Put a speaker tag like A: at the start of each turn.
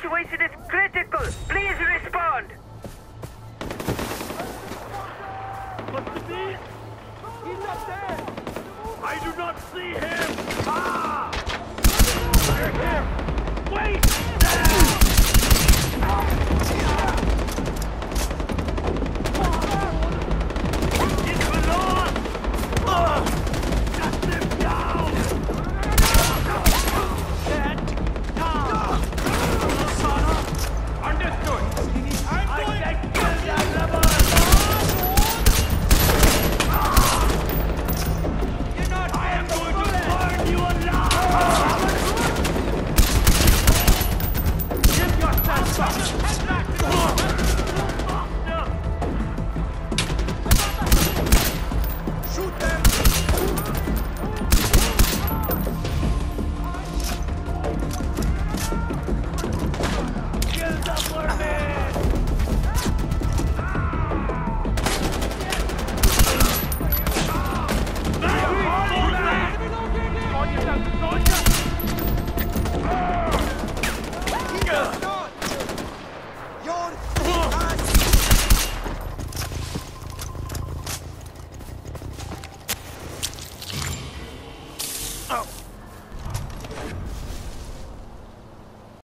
A: situation is critical. Please respond.
B: What's the deal? He's up there! I do not see him! Ah! We're here!